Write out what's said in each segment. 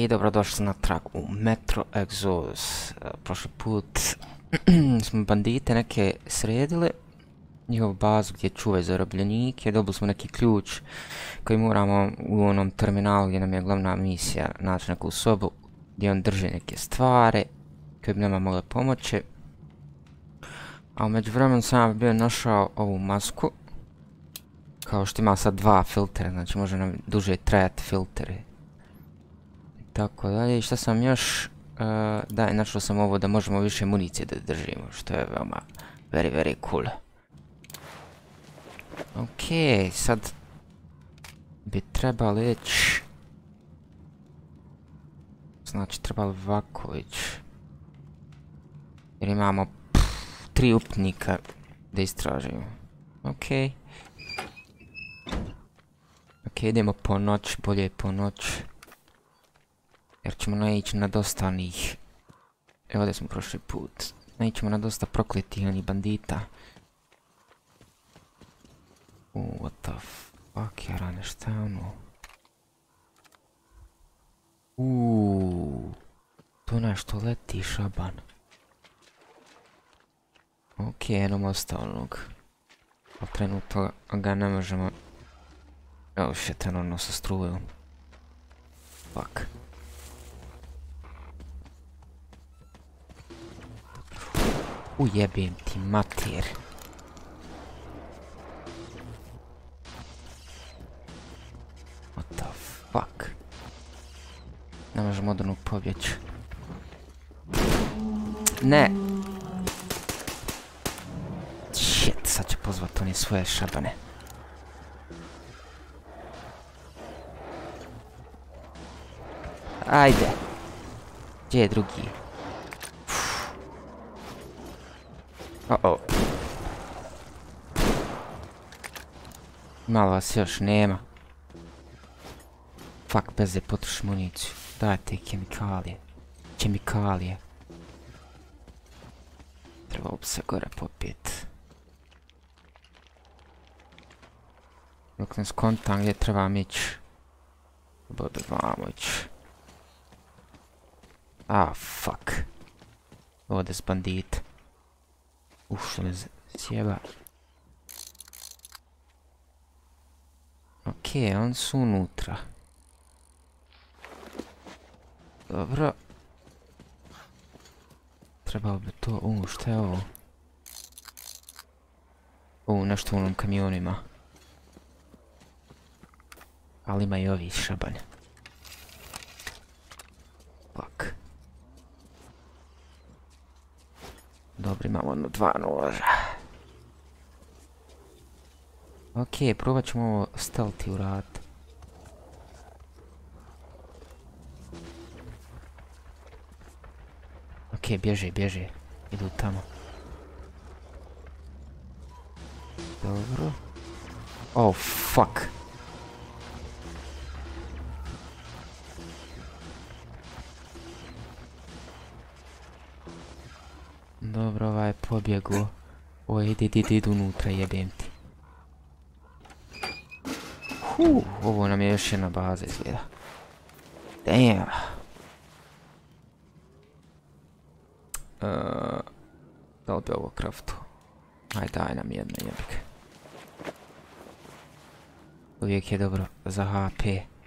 I dobrodošli natrag u Metro Exodus. Prošli put smo bandite neke sredili, njihovu bazu gdje čuvaju zarobljenike, dobili smo neki ključ koji moramo u onom terminalu gdje nam je glavna misija naći neku sobu gdje on drži neke stvari koje bi nama mogle pomoći. A u međuvremenu sam bio našao ovu masku, kao što ima sad dva filtera, znači može nam duže trajati filteri. Tako dalje, i šta sam još, da, našao sam ovo da možemo više municije da držimo, što je veoma very cool. Ok, sad bi trebali ići, znači trebali ovako ići, jer imamo 3 upitnika da istražimo. Ok, idemo po noć, bolje je po noć. Jer ćemo naići na dosta onih... Evo ovdje smo prošli put. Naićemo na dosta prokletih onih bandita. What the fuck, jarane, šta je ono? To nešto leti, šaban. Ok, jednom ostao onog. Ali trenutno ga ne možemo... Oh shit, ono sa strujom. Fuck. Ujebim ti mater. What the fuck? Ne možemo od onog pobjeći. Ne! Shit, sad će pozvat oni svoje šabane. Ajde! Gdje je drugi? Malo vas još nema. Fuck, bez je potroši municiju. Dajte kemikalije. Trebalo bi se gore popit. Dok ne skontam gdje trebam ići. Bude vamo ići. Fuck. Ovdje s bandit. Što me sjeba. Ok, oni su unutra. Dobro. Trebalo bi to... šta je ovo? Nešto u onom kamionima. Ali ima i ovi šabanje. Fuck. Dobro, imamo jedno 2 noža. Ok, probat ćemo ovo stealthy uraditi. Ok, bježe. Idu tamo. Dobro. Oh, fuck. Dobro, ovaj je pobjegao. Idu unutra, jebem ti. Ovo nam je još jedna baza izgleda. Damn. Da li bi ovo craftu? Aj, daj nam jedno, jebik. Uvijek je dobro za HP.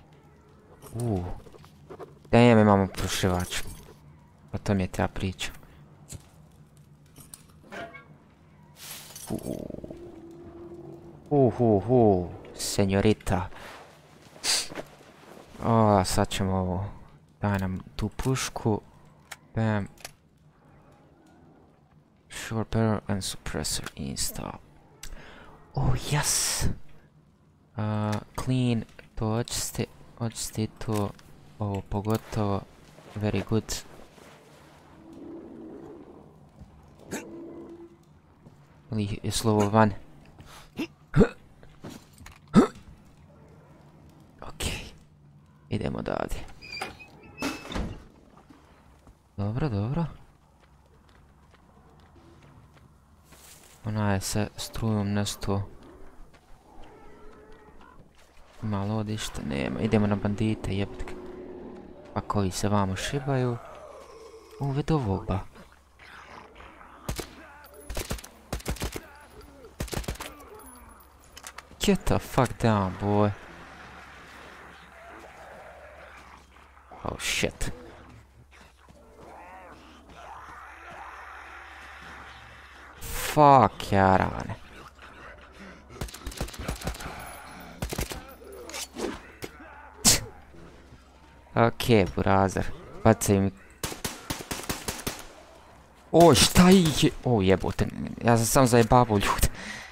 Damn, imamo prošivač. O tom je ta priča. Senjorita. Sad ćemo ovo. Daj nam tu pušku. Bam. Short barrel and suppressor install. Yes! Clean, to očisti to. Ovo pogotovo. Very good. Ili je slovo van. Ok. Idemo dalje. Dobro. Ona je se strujom nesto. Ima lodište, nema. Idemo na bandite, jebitke. A koji se vamo šibaju. Uvijed ovog ba. Get the fuck down, boy. Oh shit. Fuck, jarane. Okej, burazar. Bacaj mi. O, šta ih je? O, jebote. Ja sam sam zajebavao ljude.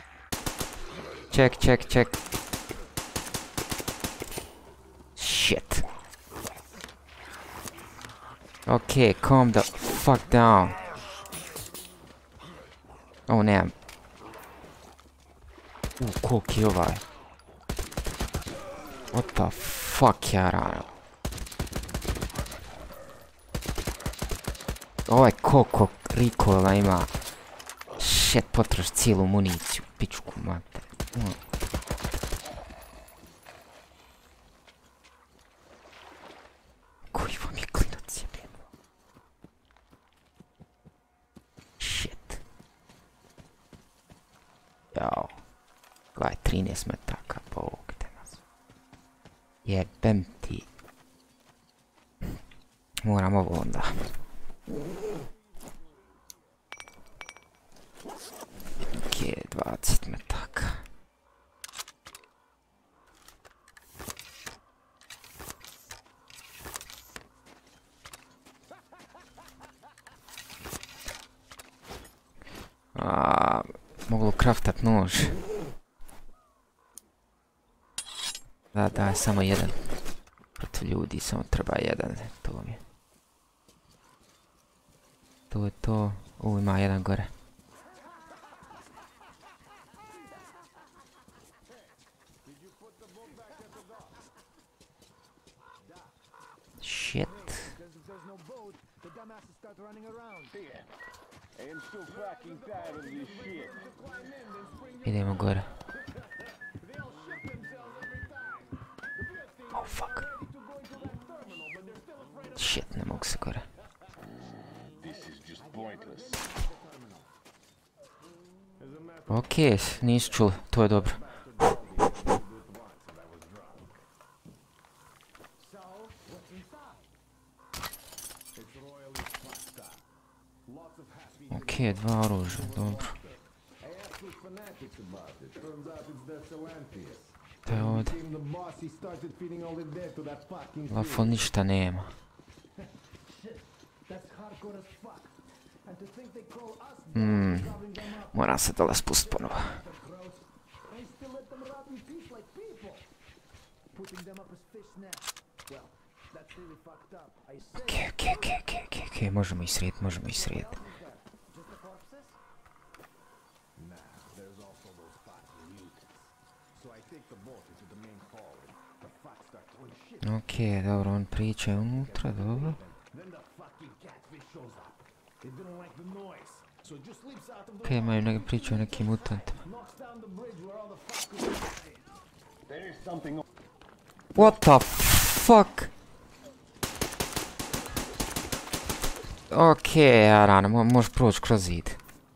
Ček. Shit. Okej, calm the fuck down. O, nemam. Koliki je ovaj? What the fuck, jarano? Ovaj koliko recoila ima. Shit, potroši cijelu municiju. Pičku mater. Koji vam je klinac jebeno? Shit. Jao. Gledaj, 13 metaka, Bog te nas. Jebem ti. Moram ovo onda. Ok, 20 metaka. Mogu kraftat nož. Da, samo jedan. Protiv ljudi, samo treba jedan. To mi je. To je to. Ima jedan gore. Shit. Idemo gore. Oh fuck. Shit, ne mogu se gore. Okej, nisu čuli, to je dobro. Okej, dva oružja, dobro. To je ovdje. Lafo ništa nema. Moram se dole spust ponovo. Okej, možemo ih srijet. Okej, dobro, on priča unutra, dobro. Okej, imaju neke priče o nekim mutantima. What the fuck? Okej, jarana, možeš proći kroz zid.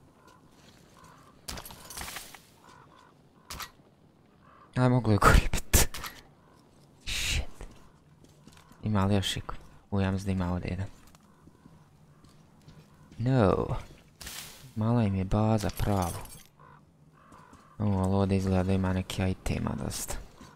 Aj, moglo je gori bit. Shit. Ima li još iko? Ja mislim da ima ovdje jedan. No. Mala im je baza pravo. Ali ovdje izgleda da ima neki itema dosta.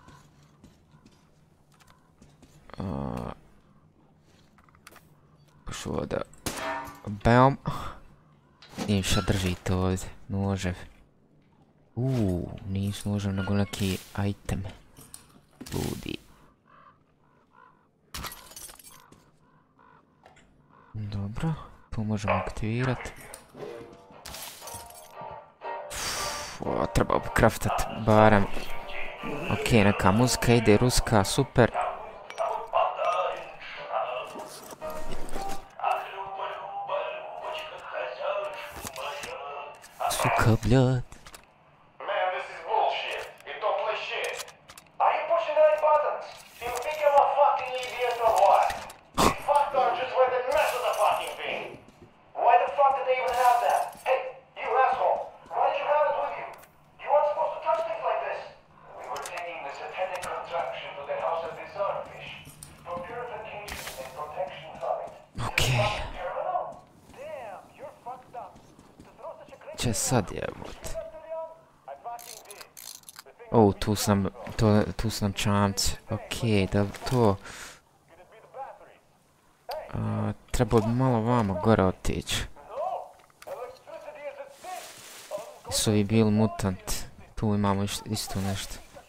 Pošu ovdje. Bam. Niša drži to ovdje. Nožev. Nisu nožev nego neki item. Ljudi. Dobro. Tu možemo aktivirati. Treba kraftat barem. Ok, neka muzika ide, ruska, super. Сука, блядь. Če sad jebot. O, tu su nam čamci. Okej, da to... Trebao bi malo vamo gore otići. Su ovi bili mutanti. Tu imamo isto nešto.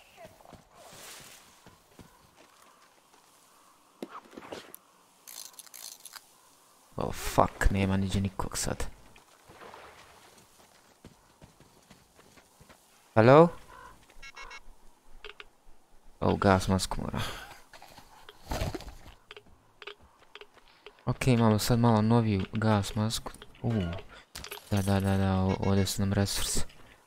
Oh fuck, nema niđe nikog sad. Halo? Oh, gas masku mora. Ok, imamo sad malo noviju gas masku. Da, ovdje su nam resursi.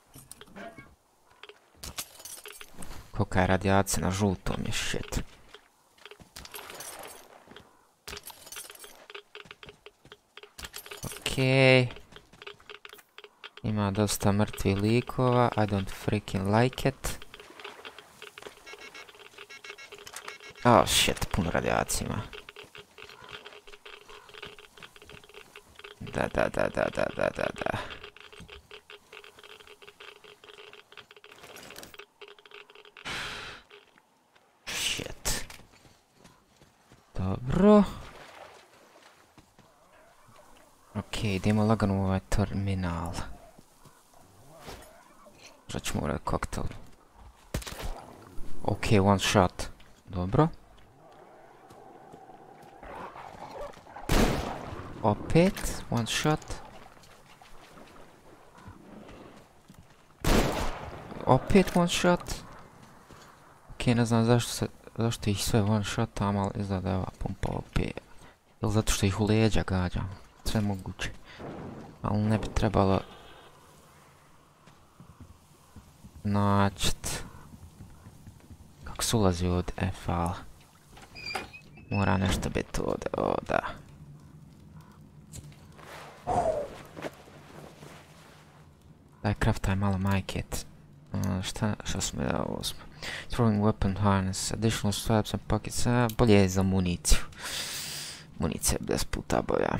Kolika je radijacija na žutom je shit. Okej. Ima dosta mrtvih likova, I don't freaking like it. Oh shit, puno radijacije ima. Da. Shit. Dobro. Okej, idemo lagano u ovaj terminal. Možda ćemo uraditi koktel. Okej, one shot. Dobro. Opet, one shot. Opet one shot. Okej, ne znam zašto ih sve one shotam, ali izgleda da je ova pumpa opet. Ili zato što ih u leđa gađam. Sve moguće. Ali ne bi trebalo... naćit... kako se ulazi od FA. Mora nešto biti ovdje, da. Daj craftaj malo majket. Šta smo da ovo smo? Throwing weapon harness, additional straps and pockets, bolje je za municiju. Municija je 10 puta bolja.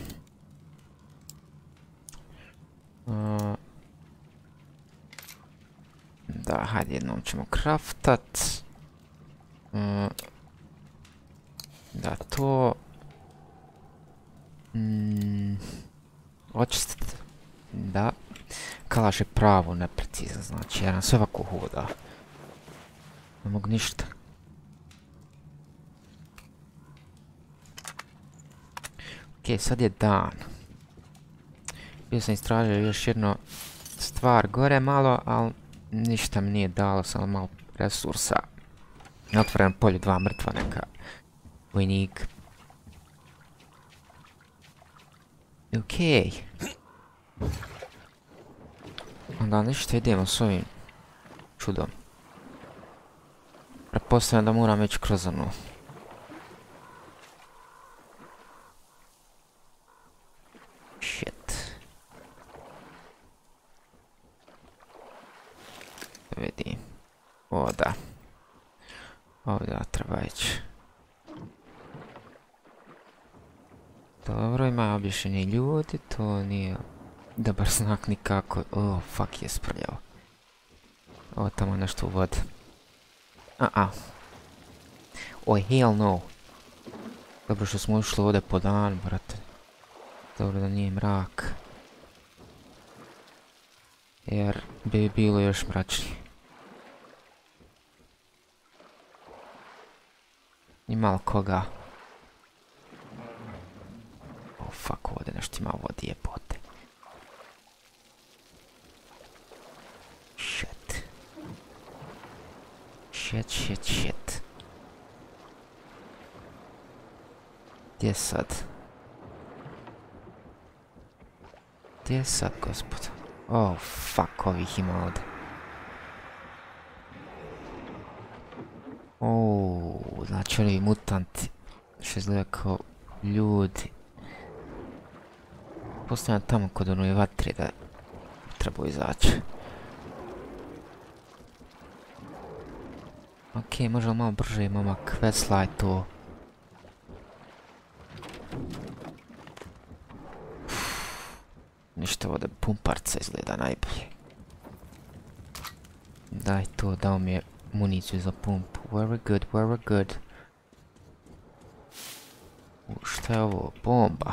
Da, hajde jednom ćemo craftat. Da, to... očistit. Da. Kalaš je pravo neprecizan, znači jer nam sve ovako hoda. Ne mogu ništa. Ok, sad je dan. Bio sam istražio još jedno stvar gore malo, ali ništa mi nije dalo, samo malo resursa. Na otvorenom polju 2 mrtva neka vojnik. Okej. Onda ništa, idemo s ovim čudom. Pretpostavljam da moram ići kroz ono. Shit. Vidim. O da. Ovdje treba ići. Dobro, ima obješeni ljudi, to nije dobar znak nikako. Oh, fuck, je sprljao. Ovo tamo nešto u vodi. Oj, hell no. Dobro što smo ušli ovdje po dan, brate. Dobro da nije mrak. Jer bi bilo još mračnije. I malo koga. Oh fuck, ovdje nešto ima vodi jebote. Shit. Shit. Gdje sad? Gdje sad, gospod? Oh fuck, ovih ima ovdje. Oh, znači ovi mutanti. Što izgleda kao ljudi. Postavljam tamo kod onoj vatri da treba izaći. Ok, možemo malo brže, imamo questline to. Ništa, ovdje pumparca izgleda najbolje. Daj to, dao mi je municiju za pumpu. Very good, very good. Šta je ovo? Bomba.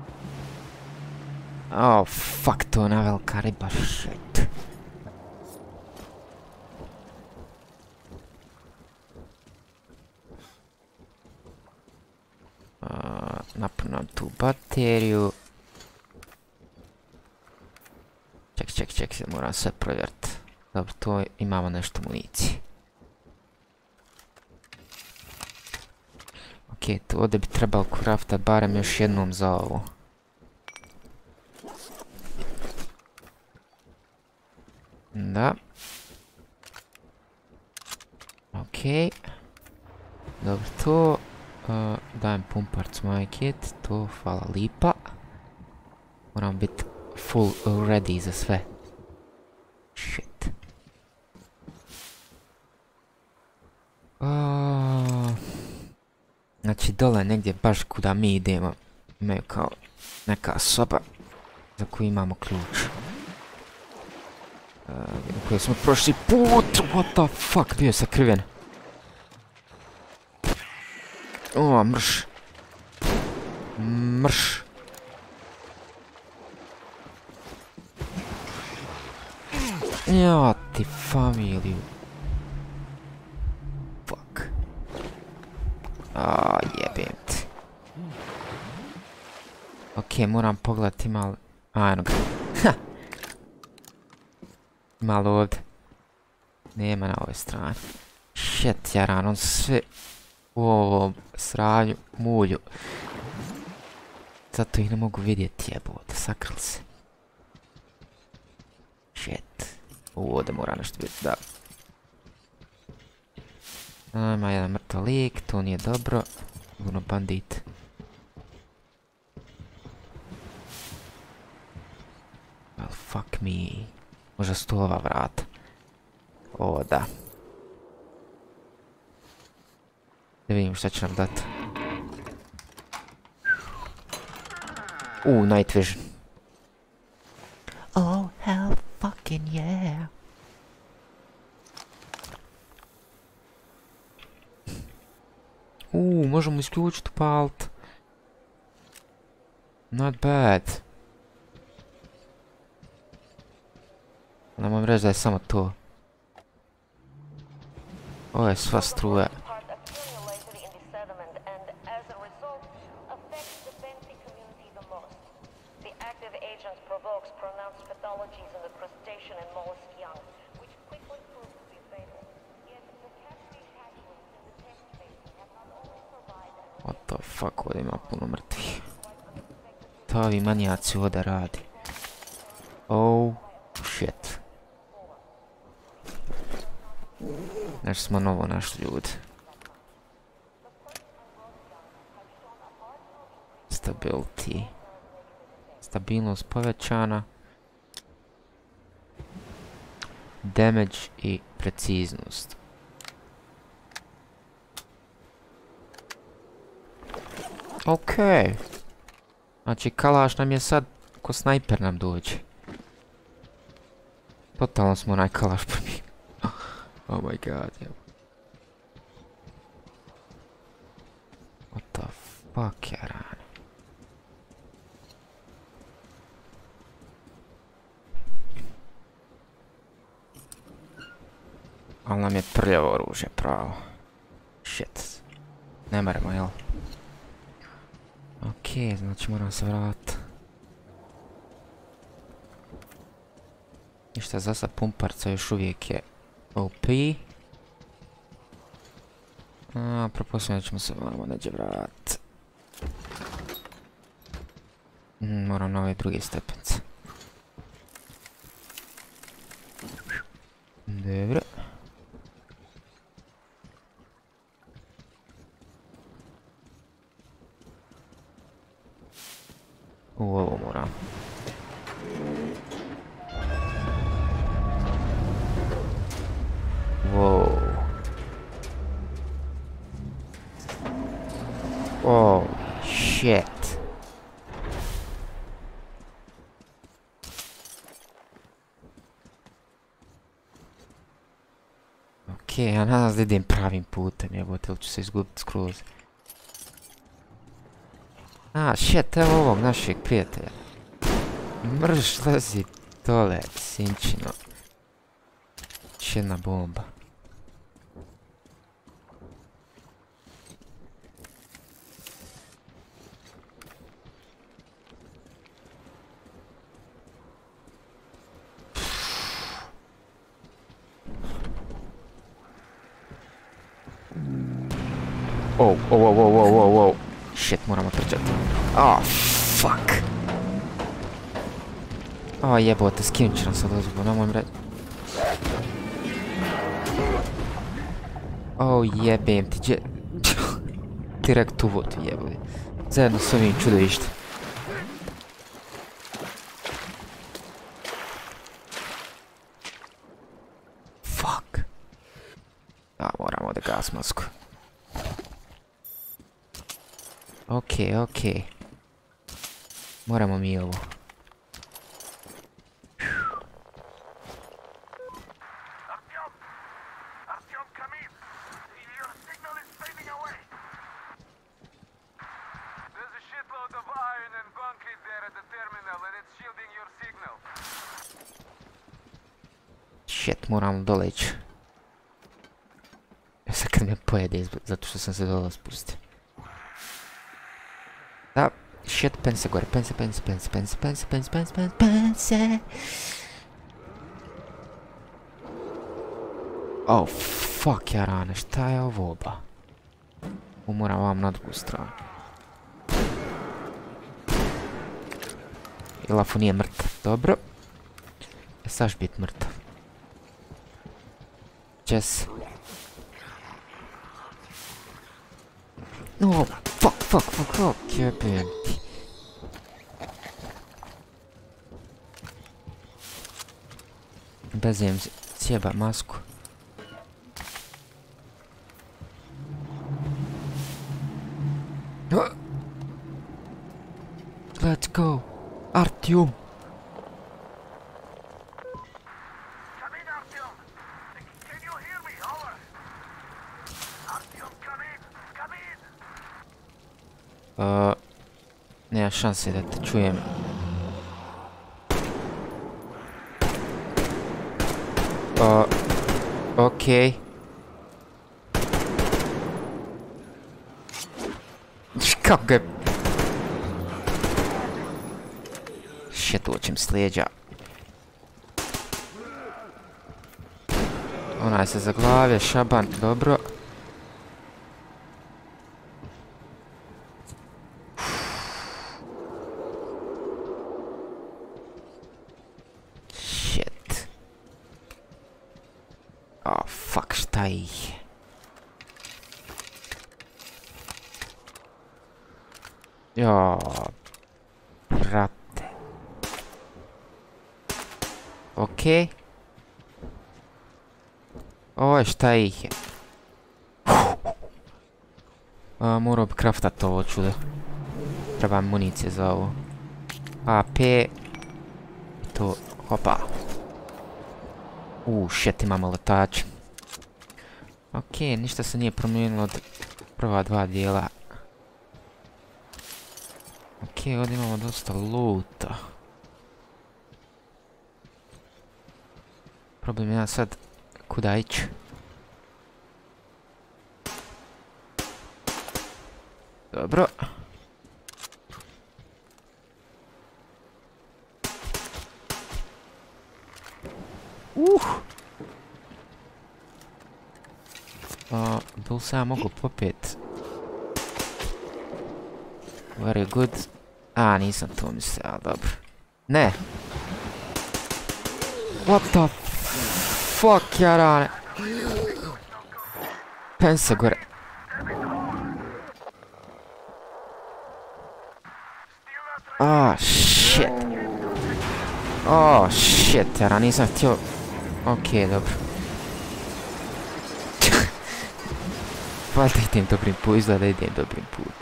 Oh, fuck, to je ona velika riba, shit. Napunam tu bateriju. Ček, moram sve provjeriti. Dobro, to imamo nešto municije. Ok, to ovdje bi trebalo craftat barem još jednom za ovo. Da. Ok. Dobro, to. Dajem pumparcu my kit, to, hvala lipa. Moram biti full ready za sve. Shit. Znači dole negdje baš kuda mi idemo imaju kao neka soba za koju imamo ključ. U kojoj smo prošli put, what the fuck, bio je sakriven. O, mrš. Mrš. Ja ti familiju. Fuck. Jebem ti. Ok, moram pogledati malo. Eno ga. Malo ovdje. Nema na ovoj strani. Shit, jaran, on sve u ovom sranju mulju. Zato ih ne mogu vidjeti, jebote, sakrili se. Shit. Ovdje mora nešto biti, da. Ima jedan mrtav lik, to nije dobro. Sigurno bandit. Well, fuck me. Možda su to ova vrata. O, da. Da vidim šta će nam dati. Night vision. Oh, hell fucking yeah. Možemo isključiti palt. Not bad. Nemoj reći da je samo to. Ovo je sva struja. What the fuck, ovdje ima puno mrtvih. To ovi manijaci ovdje radi. Oh shit. Nešto smo novo našli, ljudi. Stability. Stabilnost povećana. Damage i preciznost. Okej. Znači kalaš nam je sad ko snajper nam dođe. Totalno smo onaj kalaš prvi. Oh my god, evo. What the fuck, jaran. Ali nam je prljavo oružje, pravo. Shit. Ne maremo, jel? Okej, znači moram se vratiti. Ništa, za sad pumparca još uvijek je OP. Propustimo da ćemo se vamo neđe vratiti. Moram na ove druge stepence. Dobro. Ovo moram. Wow. Oh shit. Okej, ja nadam se da idem pravim putem, jebote, ili ću se izgubiti skroz. A, shit, evo ovog našeg prijatelja. Mrš, lezi dole, sinčino. Još jedna bomba. Oh. Shit, moramo trčati. Oh, fuck. O, jebote, skinut će nam sad ozbiljno, nemoj mi reći. O, jebem ti, direkt u vodu, jebote. Zajedno s ovim čudovištem. Fuck. A, moramo da gas masku. Okej. Moramo mi ovo. Shit, moram dole ići. Sad kad me pojede, zato što sam se dole spustio. Da, shit, pense gore, pense. Oh, fuck, jarane, šta je ovo, ba? Moram vam na drugu stranu. I Lafu nije mrtav, dobro. Sad ću bit mrtav. Jess. No, fuck, jebem ti. Bezem sjeba masku. Let's go, Artyom. Nema šanse da te čujem. Okej. Kako ga je... Shit, uočim s leđa. Onaj se zaglavio, šaban, dobro. Shit. Oh, fuck, šta ih? Jo, brate. Okej. Oj, šta ih je? Morao bi kraftat ovo čudo. Treba municije za ovo. AP. I to, hopa. Shit, imamo letač. Okej, ništa se nije promijenilo od prva dva dijela. Okej, ovdje imamo dosta loota. Problem je ja sad kuda ići. Dobro. Da li sam ja mogu popet? Very good. A, nisam to mislio, ali dobro. Ne! What the fuck, jarane? Pense gore. Oh, shit. Oh, shit, jara, nisam htio... Okej, dobro. Valjda idem dobrim put, izgleda idem dobrim put.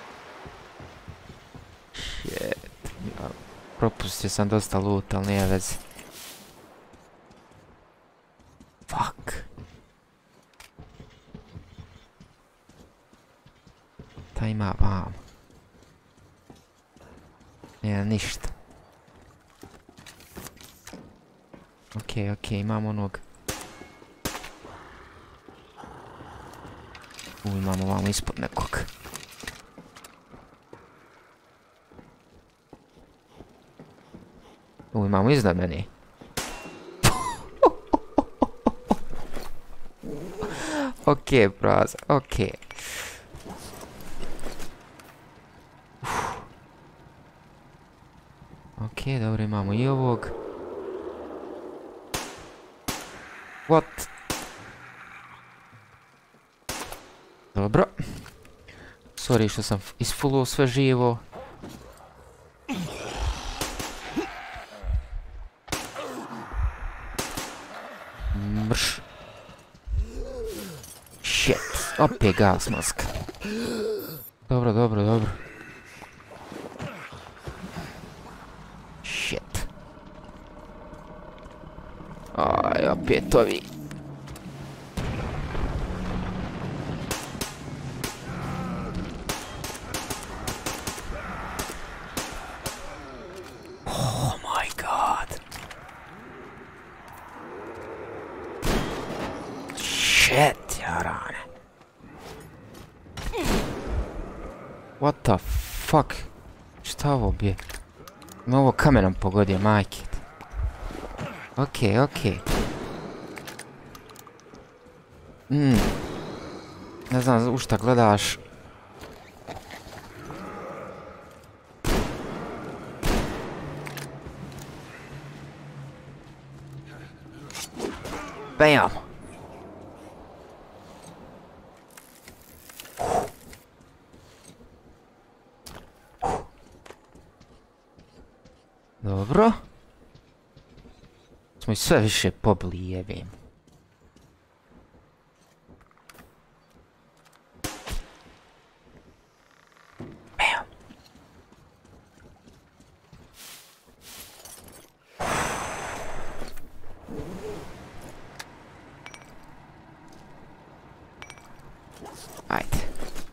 Shit. Propustio sam dosta loot, ali nije veze. Fuck. Okej, imamo onog. Imamo vamo ispod nekog. Imamo iznad mene. Okej, braza, okej. Okej, dobro, imamo i ovog. What? Dobro. Sorry što sam isfulluo sve živo. Mrš. Shit. Opet gas maska. Dobro. Shit. Aj, opet ovi. Oh my god. Shit, jarane. What the fuck? Šta ovo bije? Me ovo kamenom pogodio, majke. Okej. Ne znam u šta gledaš. Bam! Dobro. Smo i sve više pobili, jebim. Bam! Ajde.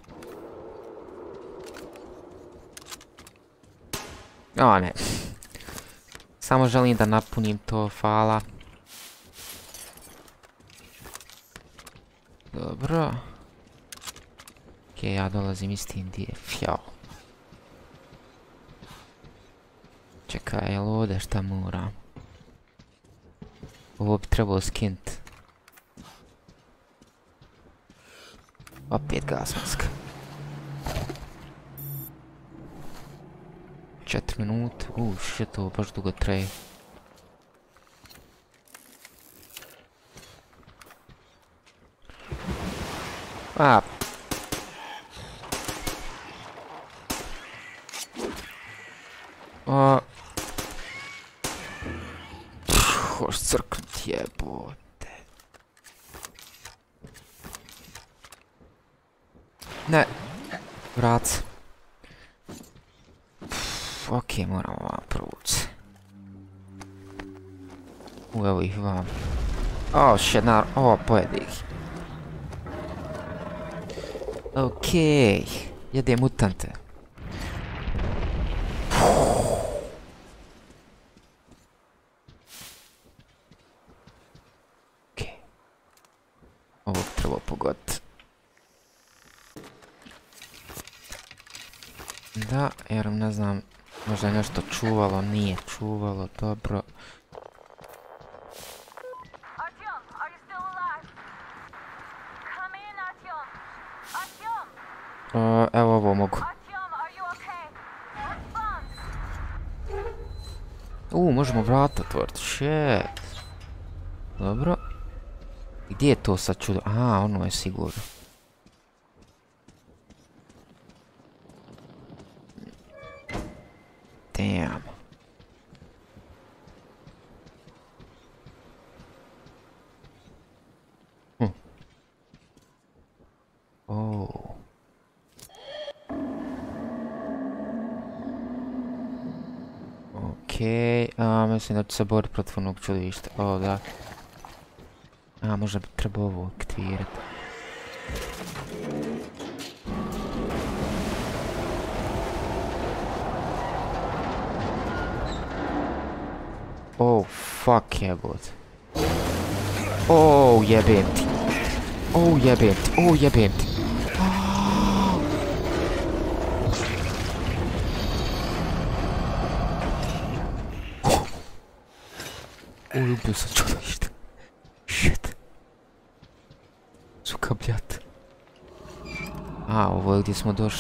O ne. Samo želim da napunim to, hvala. Dobro. Okej, ja dolazim istim gdje je fjao. Čekaj, jel ovdje šta moram? Ovo bi trebalo skint. Opet gas maska. 4 minute. Shit, ovo baš dugo traje. Hoš crknut jebote. Ne. Vrat se. Okej, moramo vam provući. Evo ih vam. Oh shit, pojedi ih. Okej. Jede mutante. Okej. Ovo treba pogoditi. Da, jer ne znam, možda je nešto čuvalo, nije čuvalo, dobro. Evo ovo mogu. Možemo vrata otvoriti, shit. Dobro. Gdje je to sad čudo? Aha, ono je sigurno. Damn. Oh. Okej, mislim da ću se boriti protiv onog čudovišta. O, da. Možda bi trebao ovo aktivirati. Oh, fuck jebot. Oh, jebem ti. Oh, jebem ti. Oh, jebem ti. Oj, ubio sam čudovište. Shit. Suka bljat. A, ovo je gdje smo došli.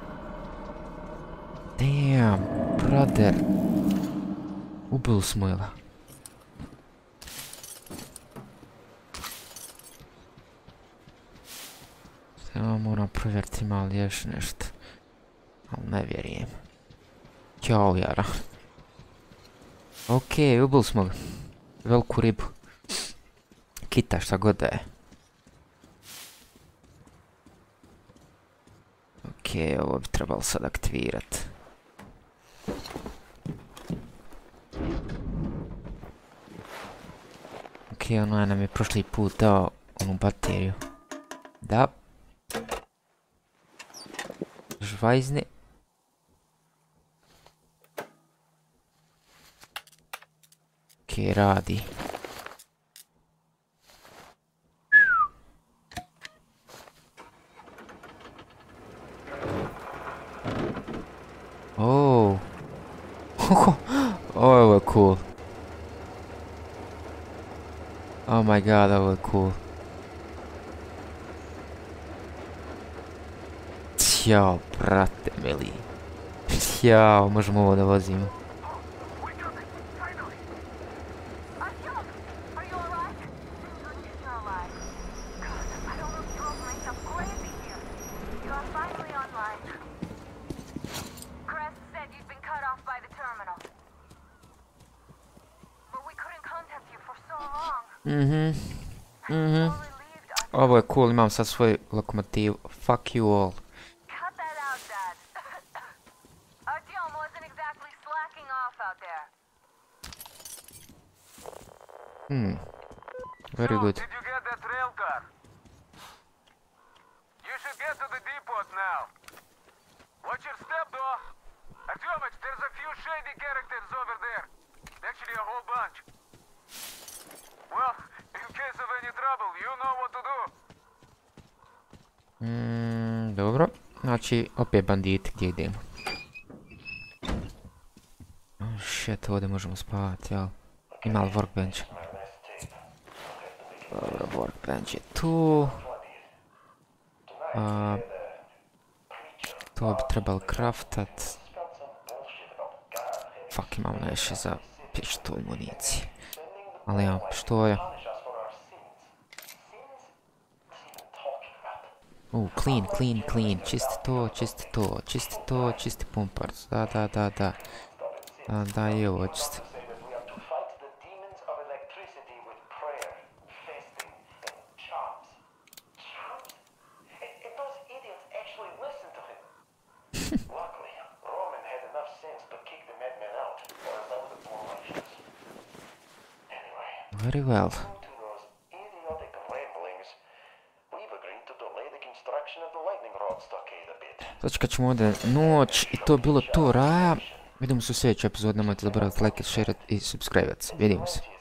Damn, brother. Ubili smo jela. Samo moram provjeriti ima li još nešto. Ali ne vjerujem. Ćao, jara. Okej, ubili smo ga. Veliku ribu. Kita, šta god da je. Okej, ovo bi trebalo sad aktivirat. Okej, onaj nam je prošli put dao onu bateriju. Da. Žvajzni. Okej, radi. Oh. Ovo je cool. Oh my god, ovo je cool. Ćao, brate mili. Ćao, možemo ovo da vozimo. Ovo je cool, imam sad svoju lokomotivu. Fuck you all. Very good. Did you get that rail car? You should get to the depot now. Watch your step, though. Artyomich, there's a few shady characters over there. Actually, a whole bunch. Well, in case of any trouble, you know what to do. Dobro. Znači, opet banditi gdje idemo. Oh shit, ovdje možemo spavati, jel? Ima li workbench? Dobro, workbench je tu. To bi trebalo craftat. Fuck, imam nešto za pištolj municije. Ali imam pištolja. Clean, clean, clean. Čisti to, čisti to, čisti to, čisti pumparac. Da. Da, je ovo čisti. Very well. Začekat ćemo ovdje noć i to je bilo to raja. Vidimo se u sljedećoj epizodi, nemojte zaboraviti like, share i subscribe. Vidimo se.